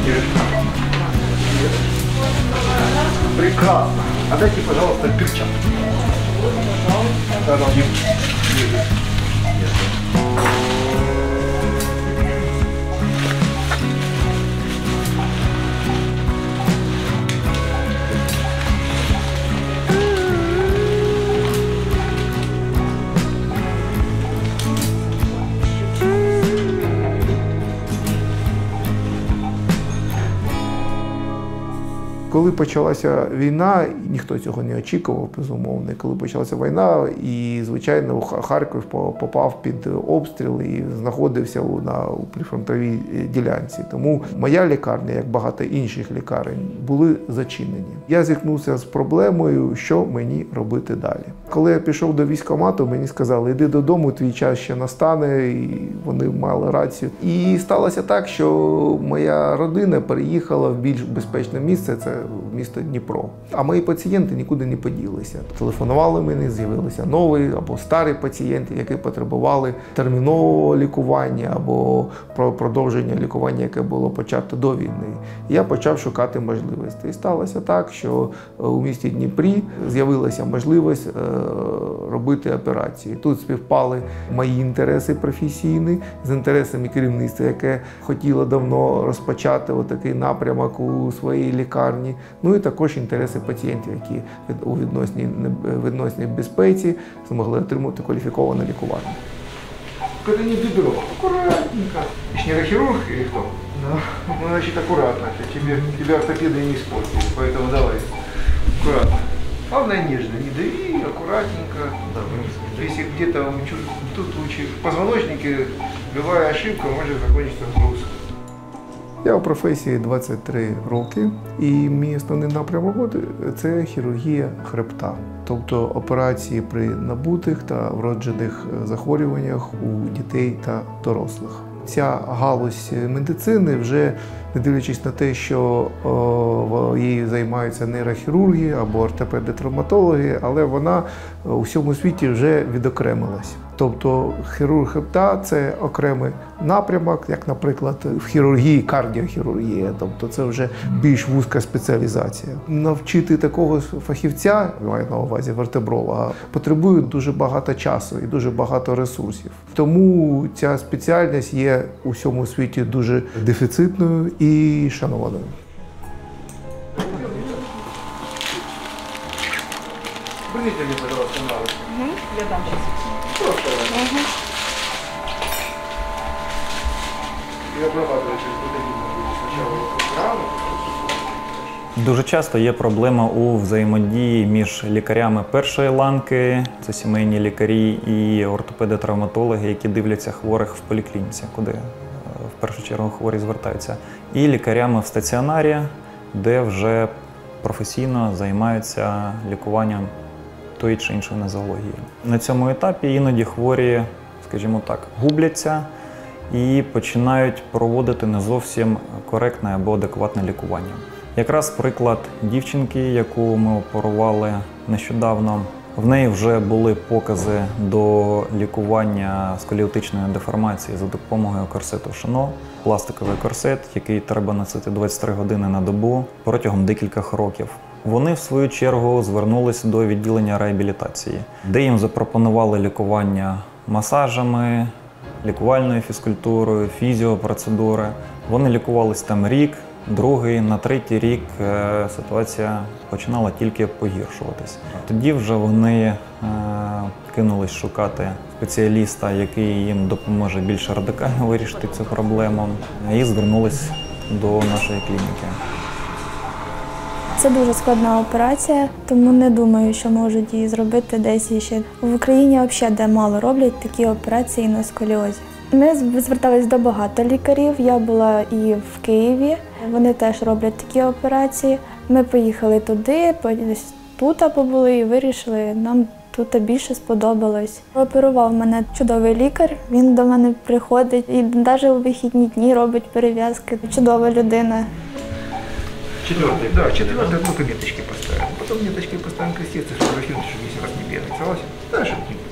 Прекрасно. А дайте, пожалуйста, перчатки. Пожалуйста. Коли почалася війна, ніхто цього не очікував, безумовно. Коли почалася війна, і, звичайно, Харків попав під обстріл і знаходився у прифронтовій ділянці. Тому моя лікарня, як багато інших лікарень, були зачинені. Я зіткнувся з проблемою, що мені робити далі. Коли я пішов до військкомату, мені сказали, іди додому, твій час ще настане, і вони мали рацію. І сталося так, що моя родина переїхала в більш безпечне місце, це місто Дніпро. А мої пацієнти нікуди не поділися. Телефонували мені, з'явилися нові або старі пацієнти, які потребували термінового лікування або продовження лікування, яке було почато до війни. І я почав шукати можливості. І сталося так, що у місті Дніпрі з'явилася можливість робити операції. Тут співпали мої інтереси професійні з інтересами керівництва, яке хотіло давно розпочати такий напрямок у своїй лікарні. Ну і також інтереси пацієнтів, які у відносній безпеці змогли отримати кваліфіковане лікування. Коли не бедро, аккуратненько. Нейрохирург или кто? Да. Ну, значит, аккуратно. Тебе ортопеды не испортили, поэтому давай. Аккуратно. Главное нежно, не дави, аккуратненько. Да, если где-то тут в позвоночнике любая ошибка может закончиться грузом. Я у професії 23 роки, і мій основний напрямок – це хірургія хребта. Тобто операції при набутих та вроджених захворюваннях у дітей та дорослих. Ця галузь медицини вже, не дивлячись на те, що її займаються нейрохірурги або ортопеди-травматологи, але вона у всьому світі вже відокремилась. Тобто хірург хребта – це окремий напрямок, як, наприклад, в хірургії кардіохірургія. Тобто це вже більш вузька спеціалізація. Навчити такого фахівця, маю на увазі вертебролога, потребує дуже багато часу і дуже багато ресурсів. Тому ця спеціальність є у всьому світі дуже дефіцитною і шанованою. Верните мне, пожалуйста, на руки. Я дам сейчас. Просто. И обрабатывать через протеин сначала рану. Дуже часто є проблема у взаємодії між лікарями першої ланки, це сімейні лікарі і ортопеди-травматологи, які дивляться хворих в поліклініці, куди в першу чергу хворі звертаються, і лікарями в стаціонарі, де вже професійно займаються лікуванням тої чи іншої нозології. На цьому етапі іноді хворі, скажімо так, губляться і починають проводити не зовсім коректне або адекватне лікування. Якраз приклад дівчинки, яку ми оперували нещодавно, в неї вже були покази до лікування сколіотичної деформації за допомогою корсету Шано, пластиковий корсет, який треба носити 23 години на добу протягом декількох років. Вони, в свою чергу, звернулися до відділення реабілітації, де їм запропонували лікування масажами, лікувальною фізкультурою, фізіопроцедури. Вони лікувалися там рік, другий, на третій рік ситуація починала тільки погіршуватись. Тоді вже вони кинулись шукати спеціаліста, який їм допоможе більш радикально вирішити цю проблему, і звернулись до нашої клініки. Це дуже складна операція, тому не думаю, що можуть її зробити десь ще. В Україні взагалі де мало роблять такі операції на сколіозі. Ми зверталися до багато лікарів, я була і в Києві, вони теж роблять такі операції. Ми поїхали туди, тут побули і вирішили, нам тут більше сподобалось. Оперував мене чудовий лікар, він до мене приходить і навіть у вихідні дні робить перев'язки. Чудова людина. Четвертый, да, четвертый, только меточки поставим. Потом меточки поставим креститься, чтобы расчет, чтобы лишний раз не бегать. Согласен? Да, чтобы не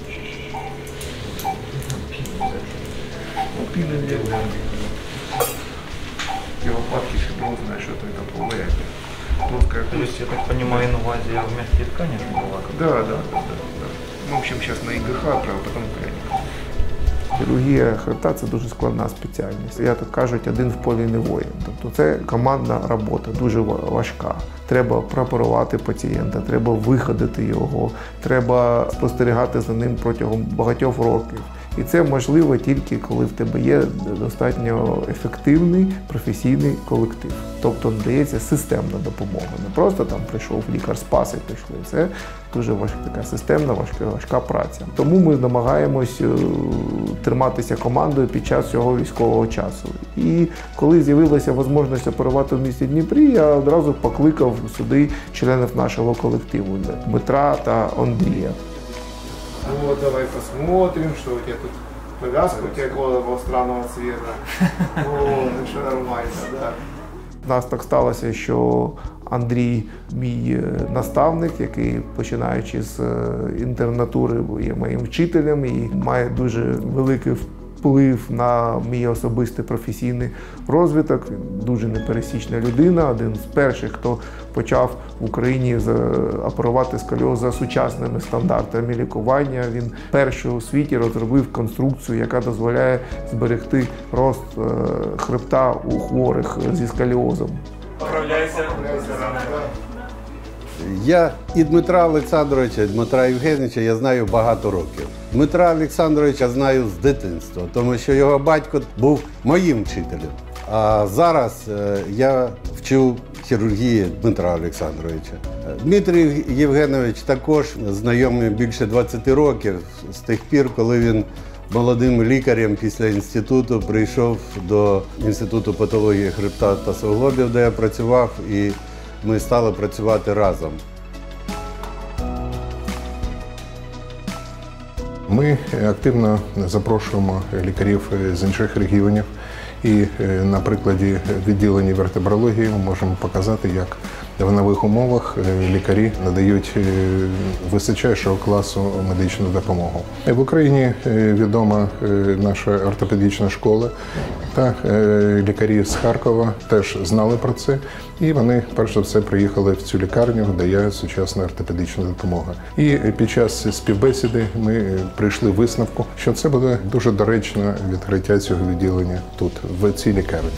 Такі лопатки фиброзные, что-то это плавает. Плоская То кость. есть, я так понимаю, инвазия в мягкие ткани была? Да. Ну, в общем, сейчас на ИГХ, потом пряник. Хірургія хребта – це дуже складна спеціальність. Як кажуть, один в полі не воїн. Тобто це командна робота, дуже важка. Треба прооперувати пацієнта, треба виходити його, треба спостерігати за ним протягом багатьох років. І це можливо тільки коли в тебе є достатньо ефективний професійний колектив. Тобто надається системна допомога. Не просто там прийшов лікар, спас і пішли. Це дуже така системна, важка праця. Тому ми намагаємось триматися командою під час цього військового часу. І коли з'явилася можливість оперувати в місті Дніпрі, я одразу покликав сюди членів нашого колективу Дмитра та Андрія. Вот, давай посмотрим, что у тебя тут повязка, у тебя голова была странного цвета. Вот, все нормально, да. У нас так сталося, що Андрій, мій наставник, який, починаючи з інтернатури, є моїм вчителем і має дуже великий вплив на мій особистий професійний розвиток. Він дуже непересічна людина, один з перших, хто почав в Україні оперувати сколіоз за сучасними стандартами лікування. Він перший у світі розробив конструкцію, яка дозволяє зберегти рост хребта у хворих зі сколіозом. Поправляйся. Я і Дмитра Олександровича, і Дмитра Євгеновича я знаю багато років. Дмитра Олександровича знаю з дитинства, тому що його батько був моїм вчителем. А зараз я вчу хірургії Дмитра Олександровича. Дмитрій Євгенович також знайомий більше 20 років, з тих пір, коли він молодим лікарем після інституту прийшов до Інституту патології хребта та суглобів, де я працював, і ми стали працювати разом. Ми активно запрошуємо лікарів з інших регіонів. І на прикладі відділення вертебрології ми можемо показати, як в нових умовах лікарі надають височайшого класу медичну допомогу. В Україні відома наша ортопедична школа, та лікарі з Харкова теж знали про це. І вони, перш за все, приїхали в цю лікарню, де є сучасна ортопедична допомога. І під час співбесіди ми прийшли висновку, що це буде дуже доречно відкриття цього відділення тут, в цій лікарні.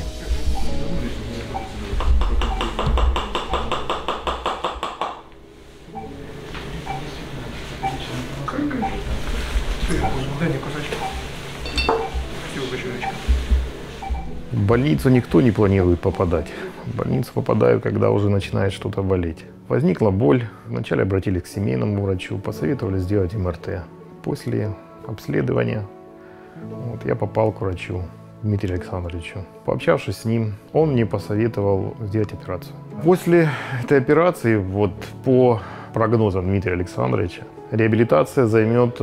В больницу никто не планирует попадать. В больницу попадают, когда уже начинает что-то болеть. Возникла боль. Вначале обратились к семейному врачу, посоветовали сделать МРТ. После обследования я попал к врачу Дмитрию Александровичу. Пообщавшись с ним, он мне посоветовал сделать операцию. После этой операции, по прогнозам Дмитрия Александровича, реабилитация займет,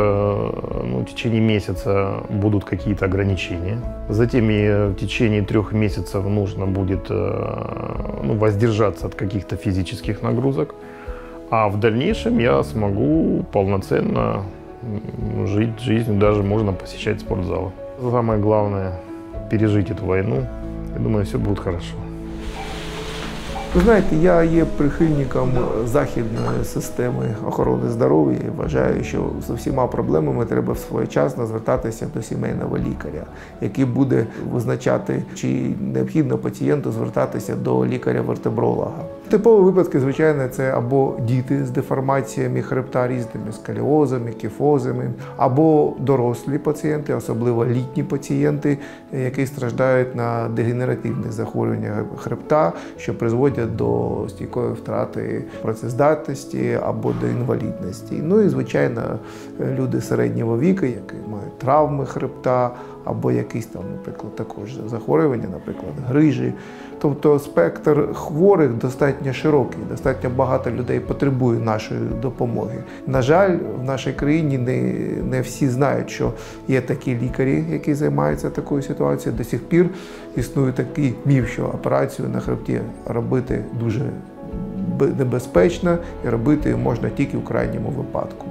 в течение месяца будут какие-то ограничения. Затем в течение 3 месяцев нужно будет воздержаться от каких-то физических нагрузок. А в дальнейшем я смогу полноценно жить жизнью, даже можно посещать спортзалы. Самое главное – пережить эту войну. Я думаю, все будет хорошо. Ви знаєте, я є прихильником західної системи охорони здоров'я і вважаю, що з усіма проблемами треба своєчасно звертатися до сімейного лікаря, який буде визначати, чи необхідно пацієнту звертатися до лікаря-вертебролога. Типові випадки, звичайно, це або діти з деформаціями хребта, різними сколіозами, кіфозами, або дорослі пацієнти, особливо літні пацієнти, які страждають на дегенеративні захворювання хребта, що призводять до стійкої втрати працездатності або до інвалідності. Ну і, звичайно, люди середнього віку, які мають травми хребта, або якісь там, наприклад, також захворювання, наприклад, грижі. Тобто спектр хворих достатньо широкий, достатньо багато людей потребує нашої допомоги. На жаль, в нашій країні не всі знають, що є такі лікарі, які займаються такою ситуацією. До сих пір існує такий міф, що операцію на хребті робити дуже небезпечно і робити можна тільки в крайньому випадку.